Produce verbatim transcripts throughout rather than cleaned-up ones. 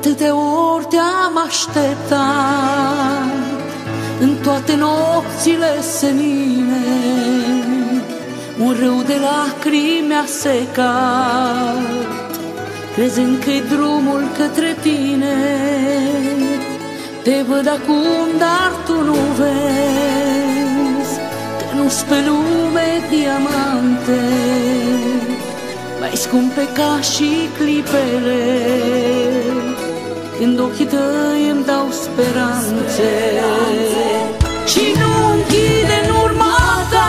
atâtea ori te-am așteptat, în toate nopțile senine, un râu de lacrimi a secat, crezând că-i drumul către tine. Te văd acum, dar tu nu vezi că nu-s pe lume diamante mai scumpe ca și clipele, când ochii tăi îmi dau speranțe. Și nu închide în urma ta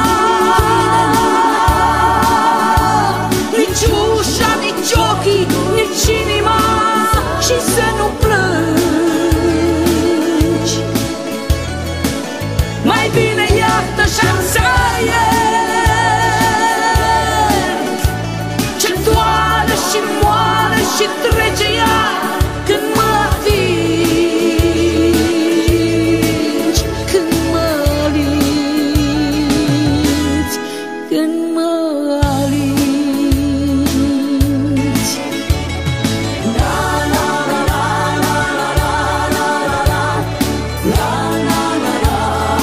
nici ușa, nici ochii, nici inima, și să nu plângi. Mai bine iartă și-am să iert ce doare și moare și trece ea când mă atingi, când mă alinți, când mă alinți. La la la la la la la la la la la la.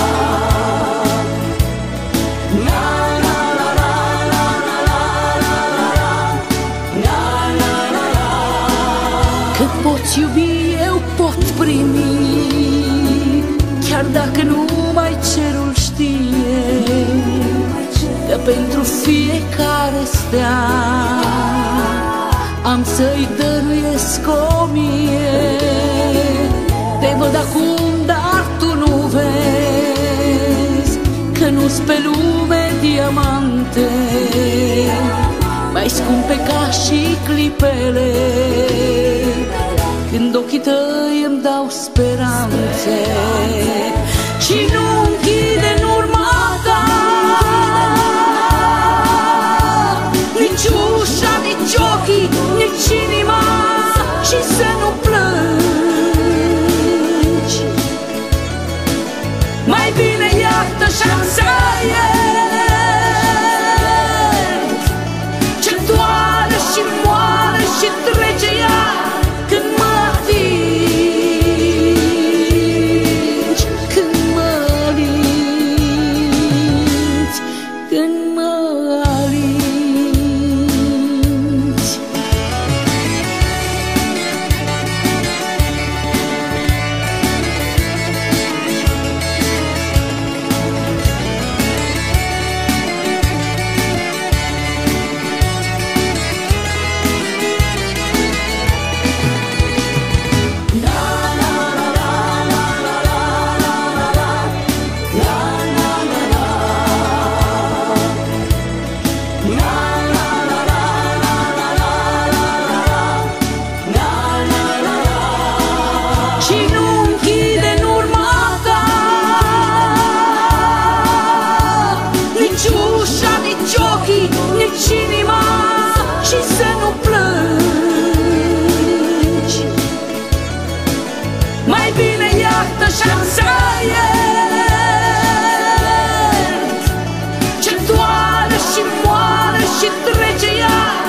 Cât poți iubi, eu pot primi, chiar dacă nu mai cerul știe că pentru fiecare stea am să-i dăruiesc o mie. Te văd acum, dar tu nu vezi că nu-s pe lume diamante mai scumpe ca și clipele, când ochii tăi îmi dau speranțe. Și nu închide în urma ta nici ușa, nici ochii, nici inima, și să nu plângi. Mai bine iartă și-am să iert ce doare și moare și trece ea când mă atingi, când mă alinți, când mă alinți. Și nu închide în urma ta nici ușa, nici ochii, nici inima, și să nu plângi. Mai bine iartă și-am să iert ce doare și moare și trece ea